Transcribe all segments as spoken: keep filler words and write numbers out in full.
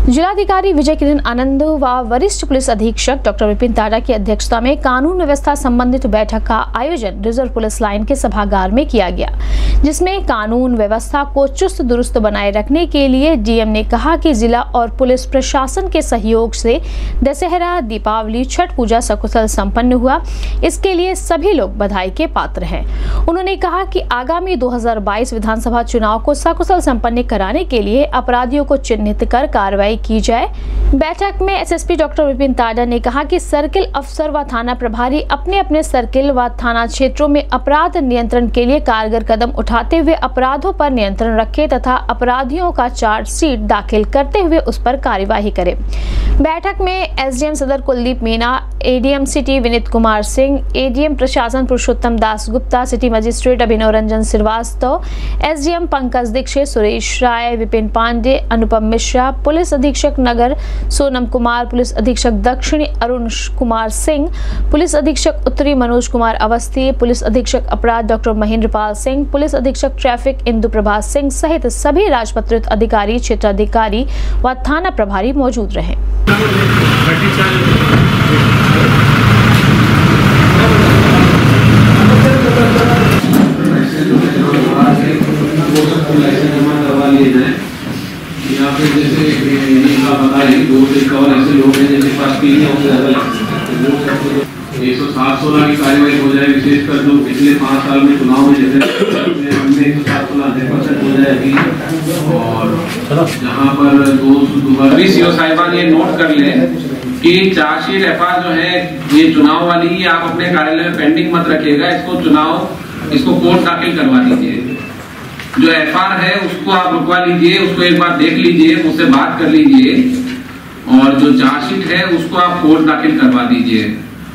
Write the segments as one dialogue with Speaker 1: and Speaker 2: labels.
Speaker 1: जिलाधिकारी विजय किरण आनंद व वरिष्ठ पुलिस अधीक्षक डॉक्टर विपिन ताड़ा की अध्यक्षता में कानून व्यवस्था संबंधित बैठक का आयोजन रिजर्व पुलिस लाइन के सभागार में किया गया, जिसमें कानून व्यवस्था को चुस्त दुरुस्त बनाए रखने के लिए डीएम ने कहा कि जिला और पुलिस प्रशासन के सहयोग से दशहरा, दीपावली, छठ पूजा सकुशल संपन्न हुआ। इसके लिए सभी लोग बधाई के पात्र हैं। उन्होंने कहा कि आगामी दो हज़ार बाईस विधानसभा चुनाव को सकुशल संपन्न कराने के लिए अपराधियों को चिन्हित कर कार्रवाई की जाए। बैठक में एसएसपी डॉक्टर विपिन ताड़ा ने कहा कि सर्किल अफसर व थाना प्रभारी अपने अपने सर्किल व थाना क्षेत्रों में अपराध नियंत्रण के लिए कारगर कदम उठाते हुए अपराधों पर नियंत्रण रखें तथा अपराधियों का चार्जशीट दाखिल करते हुए उस पर कार्यवाही करें। बैठक में एसडीएम सदर Kuldeep Meena, ADM city Vineet Kumar Singh, ADM प्रशासन Purushottam Das Gupta, city magistrate Abhinav Ranjan Srivastava, SDM Pankaj Dixit, Suresh Rai, Vipin Pandey, Anupam Mishra, police अधीक्षक नगर सोनम कुमार, पुलिस अधीक्षक दक्षिणी अरुण कुमार सिंह, पुलिस अधीक्षक उत्तरी मनोज कुमार अवस्थी, पुलिस अधीक्षक अपराध डॉक्टर महेंद्र पाल सिंह, पुलिस अधीक्षक ट्रैफिक इंदु प्रभा सिंह सहित सभी राजपत्रित अधिकारी, क्षेत्राधिकारी व थाना प्रभारी मौजूद रहे।
Speaker 2: यहाँ पे जैसे इनका पता है दो से कवर ऐसे लोग हैं जिनके पास तीन या उससे ज़्यादा एक सौ सात सोलह की कार्रवाई हो जाए, विशेषकर जो पिछले पाँच साल में चुनाव में जैसे हमने एक सौ सात सोलह अधिक परसेंट हो जाए अभी। और जहाँ पर दो अभी सीओ साहिबान ये नोट कर लें कि चार्जशीट एफ आई आर जो है ये चुनाव वाली आप अपने कार्यालय में पेंडिंग मत रखिएगा, इसको चुनाव इसको कोर्ट दाखिल करवा दीजिए। जो एफ आई आर है उसको आप रुकवा लीजिए, उसको एक बार देख लीजिए, मुझसे बात कर लीजिए और जो चार्जशीट है उसको आप कोर्ट दाखिल करवा दीजिए।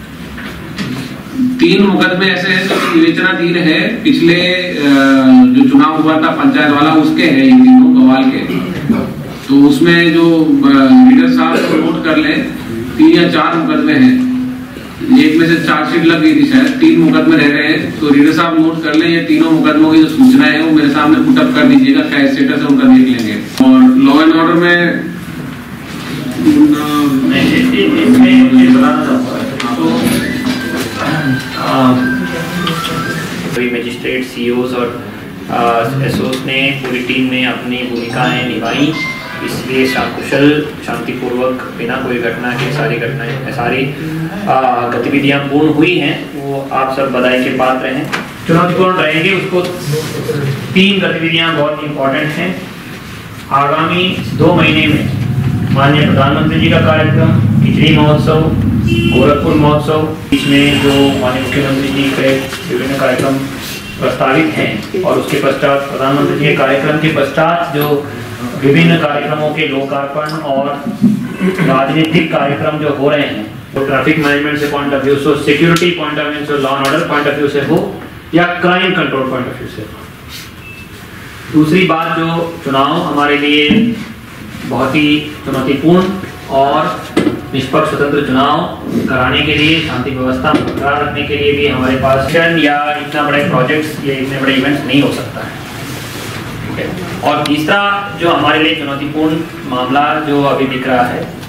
Speaker 2: तीन मुकदमे ऐसे हैं जो विवेचनाधीन है, पिछले जो चुनाव हुआ था पंचायत वाला उसके हैं, इन तीनों गवाल के। तो उसमें जो लीडर साहब को नोट कर लें, तीन या चार मुकदमे हैं, एक में से चार्जशीट लग गई थी शायद, तीन मुकदमे रह गए हैं। तो रीडर साहब नोट कर लें, ये तीनों मुकदमों की जो सूचना है वो मेरे सामने पुटअप कर दीजिएगा, क्या स्टेटस है उनका देख लेंगे। और लॉ एंड ऑर्डर में
Speaker 3: मजिस्ट्रेट, सीओस और एसओस ने पूरी टीम ने अपनी भूमिकाएं निभाई, इसलिए कुशल शांतिपूर्वक बिना कोई घटना के सारी घटनाएं सारी गतिविधियां पूर्ण हुई हैं। वो आप सब बधाई के पात्र हैं। चुनौतीपूर्ण रहेंगे उसको तीन गतिविधियां बहुत इंपॉर्टेंट हैं। आगामी दो महीने में माननीय प्रधानमंत्री जी का कार्यक्रम, खिचड़ी महोत्सव, गोरखपुर महोत्सव, बीच में जो माननीय मुख्यमंत्री जी के विभिन्न कार्यक्रम प्रस्तावित हैं और उसके पश्चात प्रधानमंत्री जी के कार्यक्रम के पश्चात जो विभिन्न कार्यक्रमों के लोकार्पण और राजनीतिक कार्यक्रम जो हो रहे हैं, तो ट्रैफिक मैनेजमेंट से पॉइंट ऑफ व्यू से, सिक्योरिटी पॉइंट ऑफ व्यू से, law and order point of view से हो या crime control point of view से हो। दूसरी बात, जो चुनाव हमारे लिए बहुत ही चुनौतीपूर्ण और निष्पक्ष स्वतंत्र चुनाव कराने के लिए, शांति व्यवस्था बरकरार रखने के लिए भी हमारे पास या इतना बड़े प्रोजेक्ट्स या इतने बड़े इवेंट्स नहीं हो सकता है। और तीसरा जो हमारे लिए चुनौतीपूर्ण मामला जो अभी दिख रहा है